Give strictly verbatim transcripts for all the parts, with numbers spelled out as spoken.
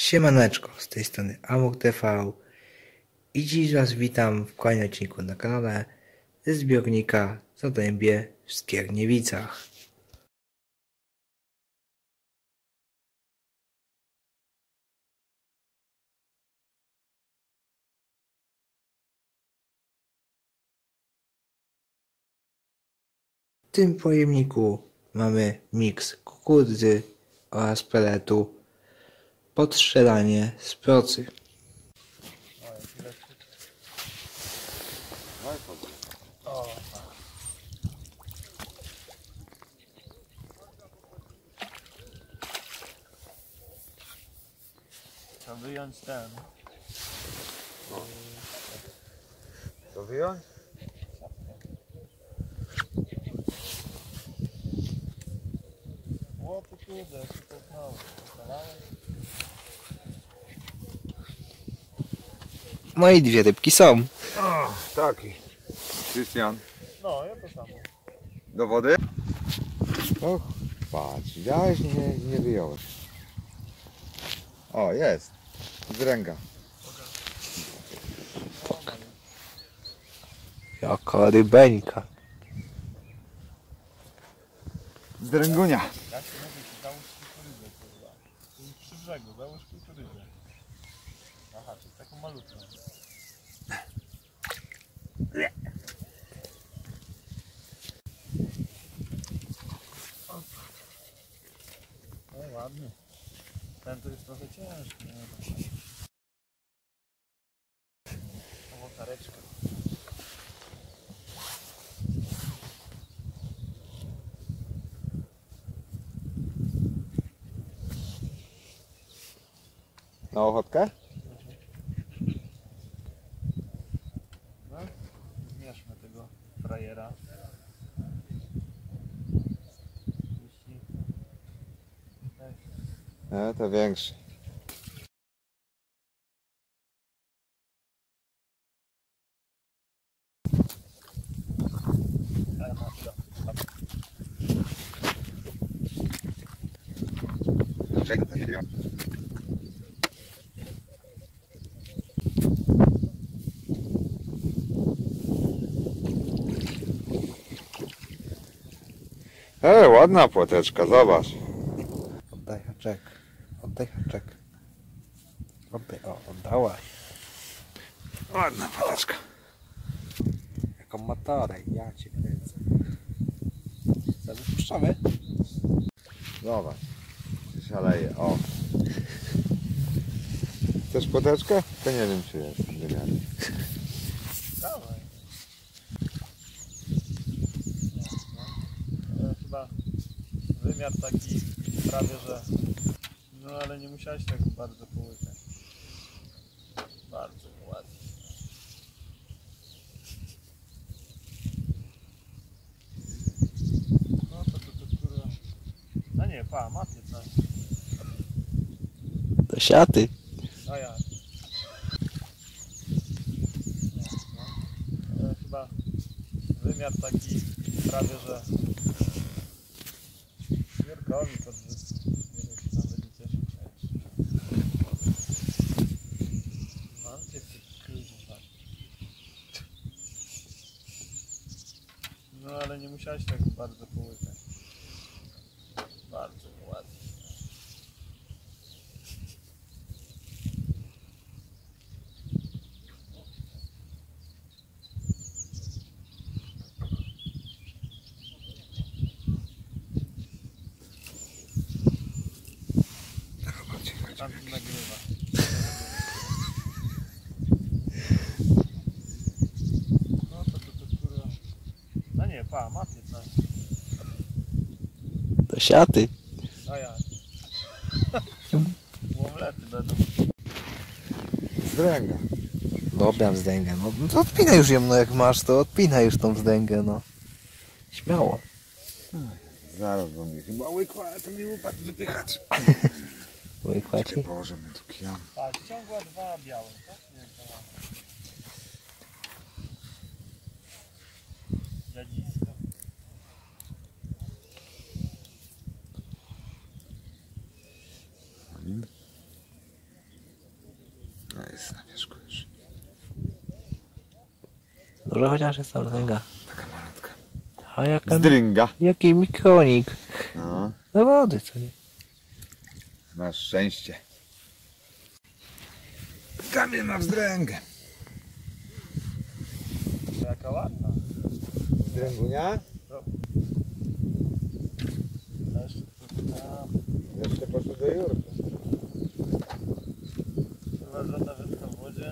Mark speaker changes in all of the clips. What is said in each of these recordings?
Speaker 1: Siemaneczko, z tej strony Amok T V i dziś Was witam w kolejnym odcinku na kanale ze zbiornika Zadębie w Skierniewicach. W tym pojemniku mamy miks kukurydzy oraz peletu pod strzelanie z procy.
Speaker 2: To wyjąć ten.
Speaker 3: To wyjąć?
Speaker 2: O ty kurde, się popchnąłem.
Speaker 1: No i dwie rybki są.
Speaker 3: O, taki. Krystian,
Speaker 2: No, ja to samo.
Speaker 3: do wody? Och, patrz, widziałeś, nie, nie wyjąłeś. O, jest. Dręga.
Speaker 1: Jaka rybeńka.
Speaker 3: Dręgunia.
Speaker 2: Jak się mówi, załóż kukurydzę, kurwa. Tu już przy brzegu, załóż kukurydzę. Aha, to jest taką malutką. O, ładny. Ten to jest trochę ciężki. Nie? O, kareczka.
Speaker 3: Na ochotkę?
Speaker 2: No, zmierzmy tego frajera. Jeśli...
Speaker 3: Nie, to większy. Ej, ładna płoteczka, zobacz.
Speaker 1: Oddaj haczek. Oddaj haczek. Oddaj, o, oddałaś.
Speaker 3: Ładna płoteczka.
Speaker 1: Jaką motorę, ja cię kręcę. Co, wypuszczamy?
Speaker 3: Zobacz. Szaleje, o. Chcesz płoteczkę? To nie wiem, czy jest wymiar.
Speaker 2: Dawaj. No, chyba wymiar taki prawie, że... No ale nie musiałeś tak bardzo połykać. Bardzo ładnie. No to to to kurwa... No nie, pa, ma piętnaście.
Speaker 1: Do siaty.
Speaker 2: A ja. No, no. Ale chyba wymiar taki prawie, że... Wierkownik od wyspy. Nie wiem, czy tam będzie cieszyć. Mam cię, ty kurwa. No ale nie musiałeś tak bardzo połykać. Bardzo ładnie. Tam nagrywa. No to to to kurwa. No nie, pa, ma piętnaście.
Speaker 1: Do siaty.
Speaker 2: A ja. Łomlety będą.
Speaker 3: Dręga.
Speaker 1: Dobra wzdęgę, no, no to odpinaj już ją, no jak masz, to odpinaj już tą wzdęgę, no. Śmiało.
Speaker 3: Zaraz do mnie chyba łykła, ale to mi upadł wypychacz.
Speaker 1: Łykłaci?
Speaker 3: Położymy tu kijam.
Speaker 2: A, ściągła dwa białe, tak? Nie wiem, to dziadziska.
Speaker 3: jest na wierzchu już.
Speaker 1: Może chociaż jest tam dręga.
Speaker 3: Taka malutka.
Speaker 1: A jaka...
Speaker 3: Zdrynga.
Speaker 1: Jaki mikronik.
Speaker 3: No,
Speaker 1: Do wody, co nie?
Speaker 3: masz szczęście. Kamil ma wzdręgę.
Speaker 2: Jaka ładna.
Speaker 3: Zdręgunia?
Speaker 2: A jeszcze trochę tam.
Speaker 3: Jeszcze poszedł do Jurka.
Speaker 2: Chyba żadna wędka w wodzie.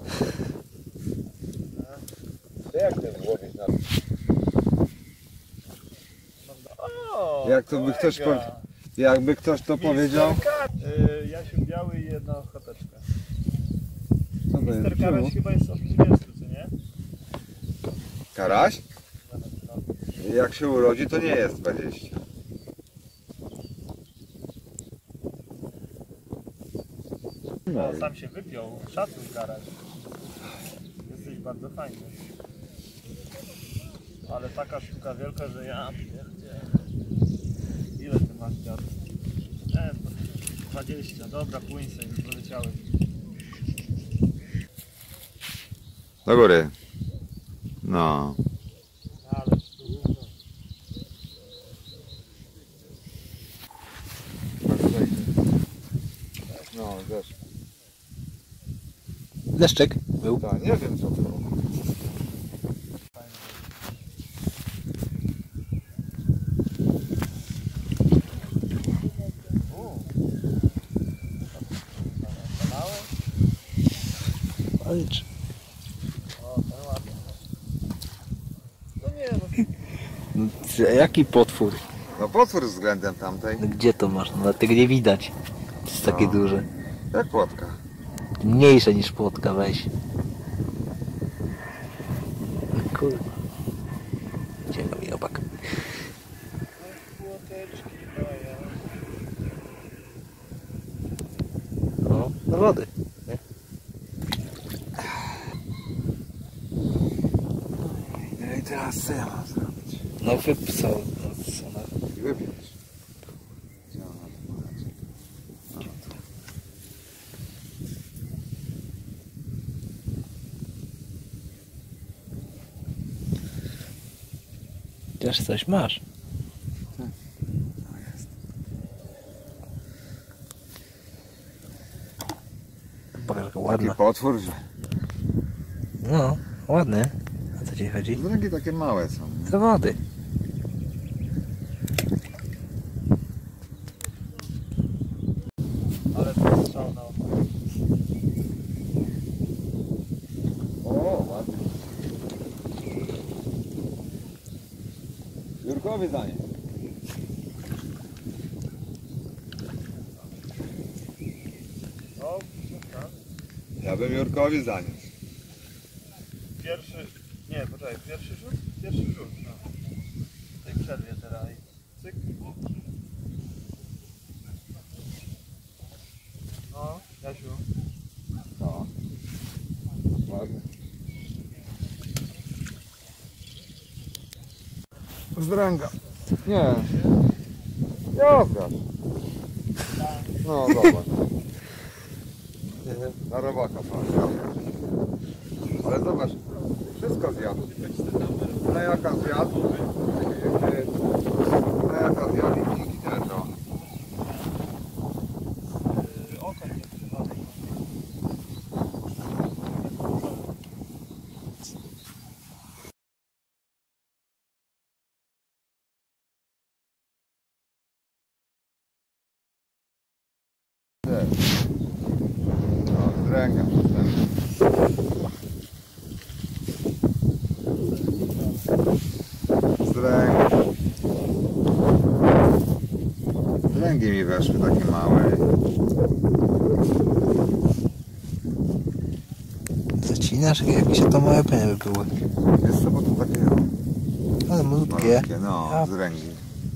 Speaker 3: Jak ten łowić na...
Speaker 2: O,
Speaker 3: Jak to by ktoś
Speaker 2: kolega.
Speaker 3: powie- Jakby ktoś to powiedział?
Speaker 2: Mister Kar- y, Jasiu biały i jedna ochoteczka.
Speaker 3: Co to
Speaker 2: Mister
Speaker 3: jest?
Speaker 2: Karaś chyba jest od trzydziestu, czy nie?
Speaker 3: Karaś? Jak się urodzi, to nie jest dwadzieścia.
Speaker 2: No, sam się wypiął. Szacun, Karaś. Jesteś bardzo fajny. Ale taka sztuka wielka, że ja pierdzielę. Ile ty masz dziadu? E, dwadzieścia. Dobra, płyń sobie, już poleciałeś.
Speaker 3: Do góry. No.
Speaker 2: Ale tu dużo.
Speaker 3: No, też.
Speaker 1: Deszczek był.
Speaker 3: Tak, nie wiem co to było.
Speaker 2: Fajnie. U. Małe?
Speaker 1: Palicz.
Speaker 2: O, to ładne. No nie, no.
Speaker 1: Jaki potwór?
Speaker 3: No potwór względem tamtej.
Speaker 1: No gdzie to masz? No tego nie widać. To jest takie
Speaker 3: No.
Speaker 1: duże.
Speaker 3: Jak płotka.
Speaker 1: Mniejsze niż płotka, weź. No kurwa. Cięga mi obak.
Speaker 2: Płoteczki daję.
Speaker 1: No, do wody.
Speaker 3: No i teraz co ja mam zrobić?
Speaker 1: No wypsał. No, co na...
Speaker 3: Wypiąć. Gdzie ona tu poleci? No, tu.
Speaker 1: Chociaż coś masz.
Speaker 3: No jest.
Speaker 1: Pokaż, jaka
Speaker 3: Taki
Speaker 1: ładna.
Speaker 3: potwór, że...
Speaker 1: No, ładny. A co ci chodzi?
Speaker 3: Drogi takie małe są.
Speaker 1: Do wody.
Speaker 2: Ale to strzał na oko.
Speaker 3: O, ładnie. Jurkowi zdanie.
Speaker 2: No, tak.
Speaker 3: Ja bym Jurkowi zaniósł.
Speaker 2: Pierwszy, nie, poczekaj, pierwszy rzut? Pierwszy rzut, no. W tej przerwie teraz. i Cyk. No, Jasiu.
Speaker 3: No. Ładnie. Zdręga. Nie. Nie zgadz. No zobacz. Na robaka patrz. Ale zobacz. Wszystko zjadł. Lejaka zjadł. Lejaka zjadł i dziki też. O.
Speaker 2: Yy, Oko nie przychodzi.
Speaker 3: No, zdręga. Zdręga. Zdręgi mi weszły takie małe.
Speaker 1: Zacinasz, jakieś to małe penie by były.
Speaker 3: Jest to, bo to takie
Speaker 1: Ale malutkie.
Speaker 3: malutkie, no,
Speaker 1: Ja-
Speaker 3: zdręgi.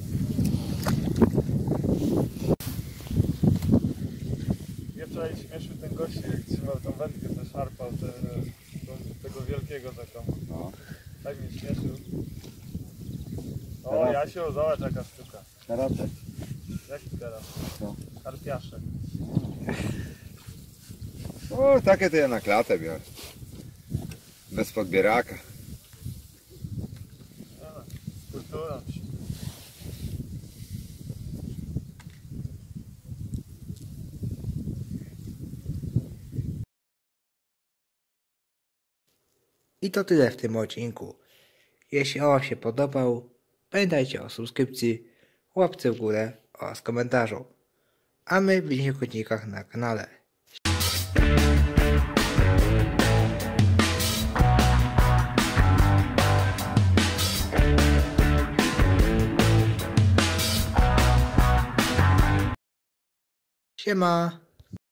Speaker 2: Mnie wczoraj śmieszył ten gościu, jak trzymał tą wędkę, to szarpał te, tą, tego wielkiego taką.
Speaker 3: No.
Speaker 2: Tak mnie śmieszył. O,
Speaker 3: Teraz-
Speaker 2: Jasiu, zobacz jaka sztuka.
Speaker 3: Karatek.
Speaker 2: Jaki teraz?
Speaker 3: Co?
Speaker 2: Karpiaszek.
Speaker 3: To O, takie to ja na klatę biorę. Bez podbieraka.
Speaker 2: Kultura.
Speaker 1: I to tyle w tym odcinku. Jeśli on Wam się podobał, pamiętajcie o subskrypcji, łapce w górę oraz komentarzu. A my widzimy w odcinkach na kanale. Siema!